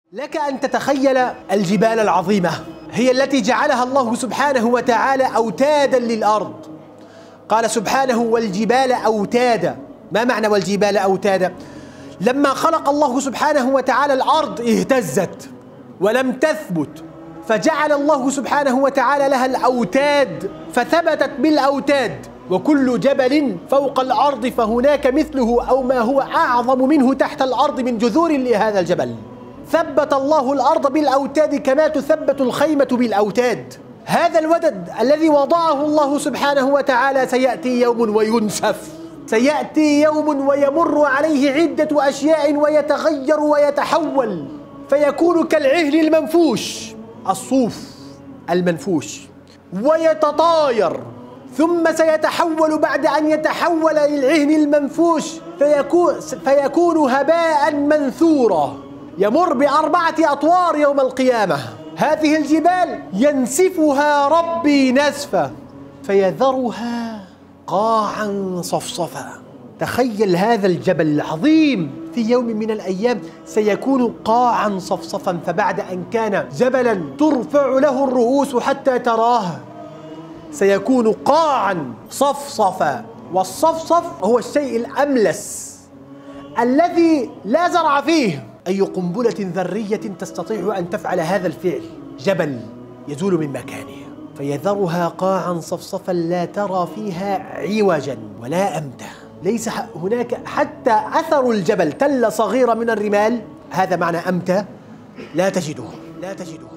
لك أن تتخيل الجبال العظيمة هي التي جعلها الله سبحانه وتعالى أوتادا للأرض. قال سبحانه: والجبال أوتادا. ما معنى والجبال أوتادا؟ لما خلق الله سبحانه وتعالى الأرض اهتزت ولم تثبت، فجعل الله سبحانه وتعالى لها الأوتاد فثبتت بالأوتاد. وكل جبل فوق الأرض فهناك مثله أو ما هو أعظم منه تحت الأرض من جذور لهذا الجبل. ثبت الله الأرض بالأوتاد كما تثبت الخيمة بالأوتاد. هذا الودد الذي وضعه الله سبحانه وتعالى سيأتي يوم وينسف، سيأتي يوم ويمر عليه عدة أشياء ويتغير ويتحول فيكون كالعهن المنفوش، الصوف المنفوش، ويتطاير، ثم سيتحول بعد أن يتحول للعهن المنفوش فيكون هباء منثورا، يمر ب4 أطوار يوم القيامة. هذه الجبال ينسفها ربي نسفا فيذرها قاعا صفصفا. تخيل هذا الجبل العظيم في يوم من الأيام سيكون قاعا صفصفا، فبعد أن كان جبلا ترفع له الرؤوس حتى تراه سيكون قاعا صفصفا. والصفصف هو الشيء الأملس الذي لا زرع فيه أي قنبلة ذرية تستطيع أن تفعل هذا الفعل. جبل يزول من مكانه فيذرها قاعا صفصفا لا ترى فيها عوجا ولا أمتا، ليس هناك حتى أثر الجبل، تلة صغيرة من الرمال، هذا معنى أمتا، لا تجده.